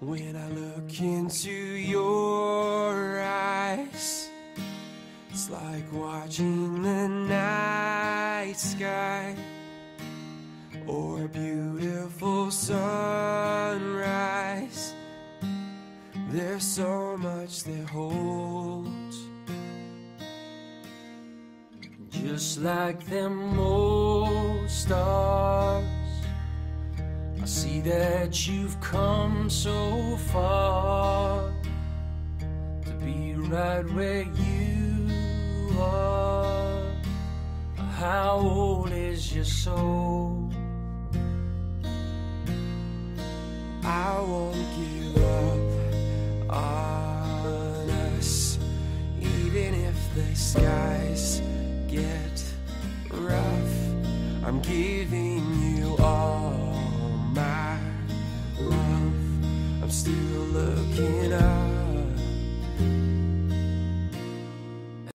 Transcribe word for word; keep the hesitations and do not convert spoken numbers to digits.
When I look into your eyes, it's like watching the night sky or a beautiful sunrise. There's so much that holds, just like them old stars. I see that you've come so far to be right where you are. How old is your soul? I won't give up on us, even if the skies get rough. I'm giving you all my love. I'm still looking up.